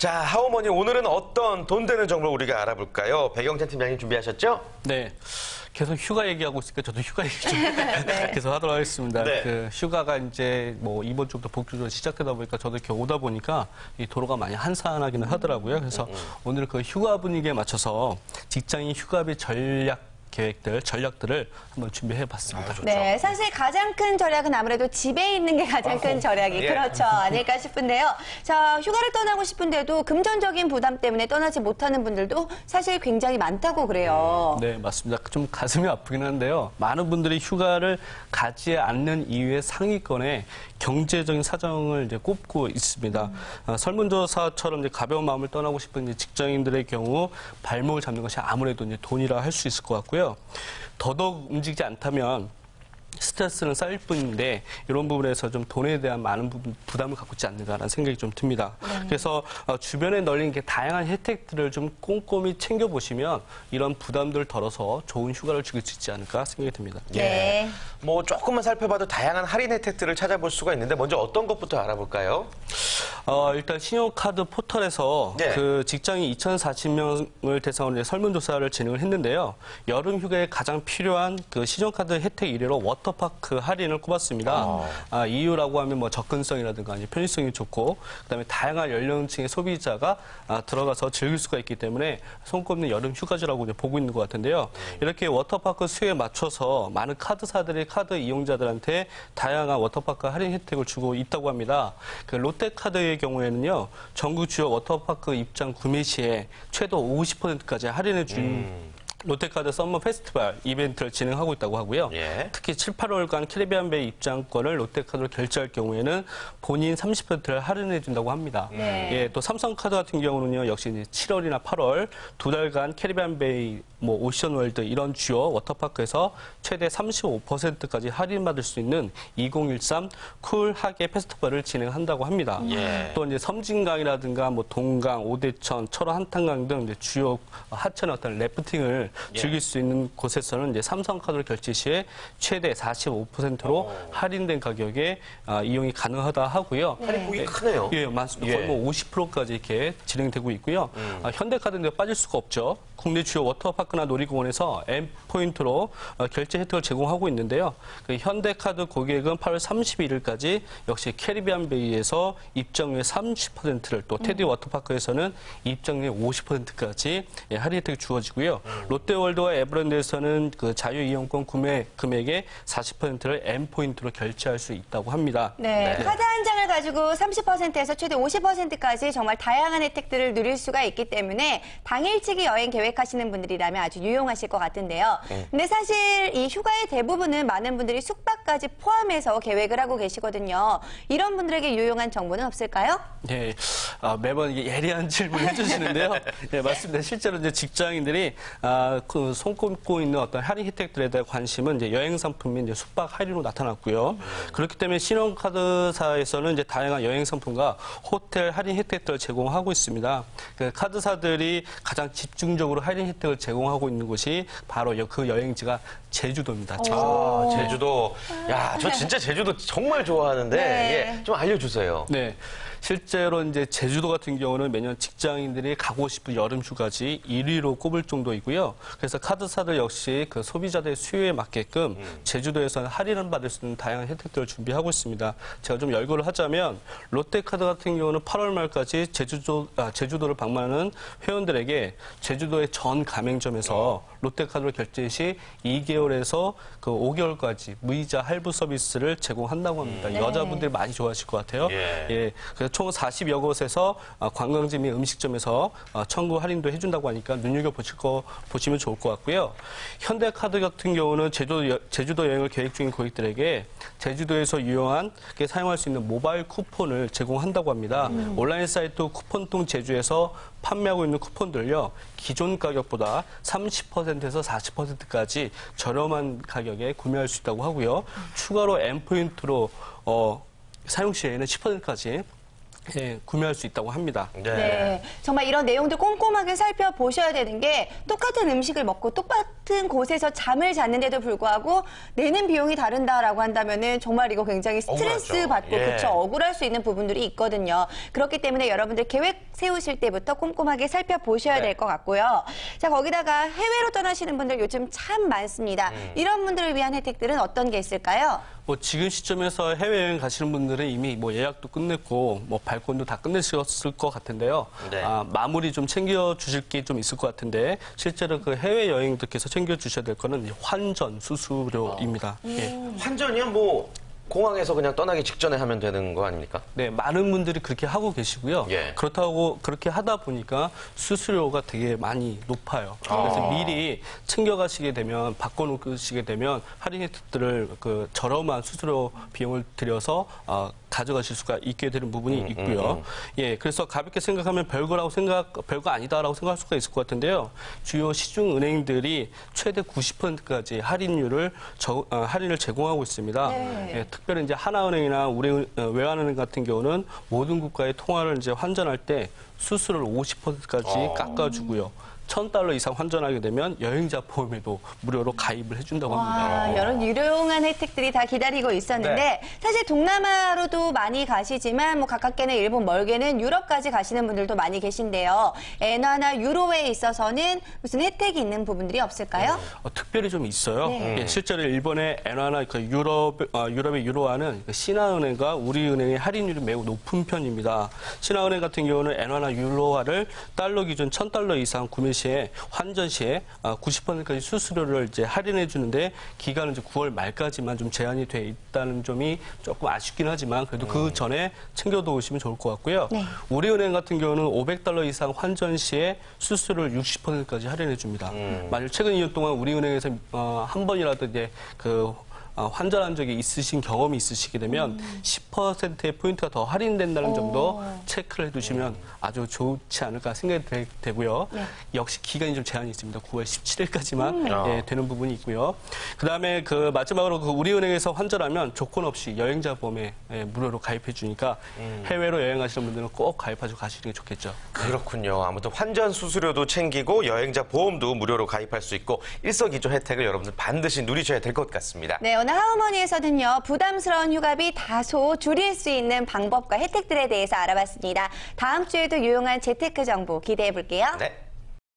자, 하오머니 오늘은 어떤 돈 되는 정보를 우리가 알아볼까요? 백영찬 팀장님 준비하셨죠? 네. 계속 휴가 얘기하고 있으니까 저도 휴가 얘기 좀 네. 계속 하도록 하겠습니다. 네. 그 휴가가 이제 뭐 이번 주부터 복주로 시작되다 보니까 저도 이렇게 오다 보니까 이 도로가 많이 한산하기는 하더라고요. 그래서 오늘 그 휴가 분위기에 맞춰서 직장인 휴가비 전략들을 한번 준비해봤습니다. 네, 사실 가장 큰 절약은 아무래도 집에 있는 게 가장 큰 절약이 예. 그렇죠. 아닐까 싶은데요. 자, 휴가를 떠나고 싶은데도 금전적인 부담 때문에 떠나지 못하는 분들도 사실 굉장히 많다고 그래요. 네, 맞습니다. 좀 가슴이 아프긴 한데요. 많은 분들이 휴가를 가지 않는 이유의 상위권에 경제적인 사정을 이제 꼽고 있습니다. 설문조사처럼 이제 가벼운 마음을 떠나고 싶은 이제 직장인들의 경우 발목을 잡는 것이 아무래도 이제 돈이라 할 수 있을 것 같고요. 더더욱 움직이지 않다면 스트레스는 쌓일 뿐인데 이런 부분에서 좀 돈에 대한 많은 부담을 갖고 있지 않는가라는 생각이 좀 듭니다. 그래서 주변에 널린 게 다양한 혜택들을 좀 꼼꼼히 챙겨보시면 이런 부담들을 덜어서 좋은 휴가를 즐길 수 있지 않을까 생각이 듭니다. 네. 뭐 조금만 살펴봐도 다양한 할인 혜택들을 찾아볼 수가 있는데 먼저 어떤 것부터 알아볼까요? 일단 신용카드 포털에서 네. 그 직장인 2,040명을 대상으로 이제 설문조사를 진행을 했는데요. 여름 휴가에 가장 필요한 그 신용카드 혜택 1위로 워터파크 할인을 꼽았습니다. 이유라고 하면 뭐 접근성이라든가 아니면 편의성이 좋고 그다음에 다양한 연령층의 소비자가 들어가서 즐길 수가 있기 때문에 손꼽는 여름 휴가지라고 이제 보고 있는 것 같은데요. 이렇게 워터파크 수요에 맞춰서 많은 카드사들이 카드 이용자들한테 다양한 워터파크 할인 혜택을 주고 있다고 합니다. 그 롯데카드의 경우에는요, 전국 주요 워터파크 입장 구매 시에 최대 50%까지 할인해 준 롯데카드 썸머 페스티벌 이벤트를 진행하고 있다고 하고요. 예. 특히 7, 8월간 캐리비안베이 입장권을 롯데카드로 결제할 경우에는 본인 30%를 할인해 준다고 합니다. 네. 예, 또 삼성카드 같은 경우는요, 역시 이제 7월이나 8월 두 달간 캐리비안베이, 뭐 오션월드 이런 주요 워터파크에서 최대 35%까지 할인받을 수 있는 2013 쿨하게 페스티벌을 진행한다고 합니다. 예. 또 이제 섬진강이라든가 뭐 동강, 오대천, 철원 한탄강 등 이제 주요 하천의 어떤 래프팅을 즐길 수 있는 곳에서는 이제 삼성카드로 결제 시에 최대 45%로 할인된 가격에 이용이 가능하다 하고요. 할인폭이 크네요. 예, 맞습니다. 거의 뭐 50%까지 이렇게 진행되고 있고요. 현대카드인데 빠질 수가 없죠. 국내 주요 워터파크나 놀이공원에서 M포인트로 결제 혜택을 제공하고 있는데요. 그 현대카드 고객은 8월 31일까지 역시 캐리비안베이에서 입장료의 30%를 또 테디 워터파크에서는 입장료의 50%까지 할인 혜택이 주어지고요. 롯데월드와 에버랜드에서는 그 자유이용권 구매 금액의 40%를 M포인트로 결제할 수 있다고 합니다. 네. 카드 한 장을 가지고 30%에서 최대 50%까지 정말 다양한 혜택들을 누릴 수가 있기 때문에 당일치기 여행 계획하시는 분들이라면 아주 유용하실 것 같은데요. 근데 사실 이 휴가의 대부분은 많은 분들이 숙박까지 포함해서 계획을 하고 계시거든요. 이런 분들에게 유용한 정보는 없을까요? 네, 매번 이게 예리한 질문을 해주시는데요. 네, 맞습니다. 실제로 이제 직장인들이 그 손꼽고 있는 어떤 할인 혜택들에 대한 관심은 이제 여행 상품이 이제 숙박 할인으로 나타났고요. 그렇기 때문에 신용카드사에서는 이제 다양한 여행 상품과 호텔 할인 혜택들을 제공하고 있습니다. 그 카드사들이 가장 집중적으로 할인 혜택을 제공하고 있는 곳이 바로 그 여행지가 제주도입니다. 제주도. 야, 저 진짜 제주도 정말 좋아하는데 네. 예, 좀 알려주세요. 네. 실제로 이제 제주도 같은 경우는 매년 직장인들이 가고 싶은 여름 휴가지 1위로 꼽을 정도이고요. 그래서 카드사들 역시 그 소비자들의 수요에 맞게끔 제주도에서는 할인을 받을 수 있는 다양한 혜택들을 준비하고 있습니다. 제가 좀 열거를 하자면 롯데카드 같은 경우는 8월 말까지 제주도를 방문하는 회원들에게 제주도의 전 가맹점에서 롯데카드로 결제 시 2개월에서 그 5개월까지 무이자 할부 서비스를 제공한다고 합니다. 네. 여자분들이 많이 좋아하실 것 같아요. 예. 그래서 총 40여 곳에서 관광지 및 음식점에서 청구 할인도 해준다고 하니까 보시면 좋을 것 같고요. 현대카드 같은 경우는 제주도 여행을 계획 중인 고객들에게 제주도에서 유용하게 사용할 수 있는 모바일 쿠폰을 제공한다고 합니다. 온라인 사이트 쿠폰통 제주에서 판매하고 있는 쿠폰들요, 기존 가격보다 30%에서 40%까지 저렴한 가격에 구매할 수 있다고 하고요. 추가로 M포인트로 사용 시에는 10%까지 예, 구매할 수 있다고 합니다. 네. 정말 이런 내용들 꼼꼼하게 살펴보셔야 되는 게 똑같은 음식을 먹고 똑같은 곳에서 잠을 잤는데도 불구하고 내는 비용이 다른다라고 한다면은 정말 이거 굉장히 스트레스 억울하죠. 받고 예. 그쵸 억울할 수 있는 부분들이 있거든요. 그렇기 때문에 여러분들 계획 세우실 때부터 꼼꼼하게 살펴보셔야 네. 될 것 같고요. 자, 거기다가 해외로 떠나시는 분들 요즘 참 많습니다. 이런 분들을 위한 혜택들은 어떤 게 있을까요? 뭐 지금 시점에서 해외여행 가시는 분들은 이미 뭐 예약도 끝냈고 뭐 발권도 다 끝내셨을 것 같은데요. 네. 마무리 좀 챙겨 주실 게 좀 있을 것 같은데 실제로 그 해외여행들께서 챙겨 주셔야 될 거는 환전 수수료입니다. 예. 환전이요? 뭐 공항에서 그냥 떠나기 직전에 하면 되는 거 아닙니까? 네, 많은 분들이 그렇게 하고 계시고요. 예. 그렇다고 그렇게 하다 보니까 수수료가 되게 많이 높아요. 그래서 미리 챙겨가시게 되면 바꿔놓으시게 되면 할인 혜택들을 그 저렴한 수수료 비용을 들여서 가져가실 수가 있게 되는 부분이 있고요. 예, 그래서 가볍게 생각하면 별거 아니다라고 생각할 수가 있을 것 같은데요. 주요 시중 은행들이 최대 90%까지 할인을 제공하고 있습니다. 네. 예, 특별히 이제 하나은행이나 외환은행 같은 경우는 모든 국가의 통화를 이제 환전할 때 수수료를 50%까지 깎아주고요. $1,000 이상 환전하게 되면 여행자 보험에도 무료로 가입을 해준다고 합니다. 이런 유용한 혜택들이 다 기다리고 있었는데 네. 사실 동남아로도 많이 가시지만 뭐 가깝게는 일본, 멀게는 유럽까지 가시는 분들도 많이 계신데요. 엔화나 유로에 있어서는 무슨 혜택이 있는 부분들이 없을까요? 특별히 좀 있어요. 네. 예, 실제로 일본의 엔화나 그 유럽의 유로화는 그 신한은행과 우리은행의 할인율이 매우 높은 편입니다. 신한은행 같은 경우는 엔화나 유로화를 달러 기준 $1,000 이상 구매 시에 환전 시에 90%까지 수수료를 이제 할인해 주는데 기간은 이제 9월 말까지만 좀 제한이 돼 있다는 점이 조금 아쉽긴 하지만 그래도 그 전에 챙겨두시면 좋을 것 같고요. 네. 우리은행 같은 경우는 $500 이상 환전 시에 수수료를 60%까지 할인해 줍니다. 만약 최근 2년 동안 우리은행에서 한 번이라도 이제 환전한 적이 있으신 경험이 있으시게 되면 10%의 포인트가 더 할인된다는 점도 체크를 해두시면 아주 좋지 않을까 생각이 되고요. 네. 역시 기간이 좀 제한이 있습니다. 9월 17일까지만 예, 되는 부분이 있고요. 그다음에 그 마지막으로 그 우리은행에서 환전하면 조건 없이 여행자 보험에 무료로 가입해 주니까 해외로 여행하시는 분들은 꼭 가입하시고 가시는 게 좋겠죠. 그렇군요. 아무튼 환전 수수료도 챙기고 여행자 보험도 무료로 가입할 수 있고 일석이조 혜택을 여러분들 반드시 누리셔야 될 것 같습니다. 네, 오늘 하우머니에서는요, 부담스러운 휴가비 다소 줄일 수 있는 방법과 혜택들에 대해서 알아봤습니다. 다음 주에도 유용한 재테크 정보 기대해 볼게요. 네.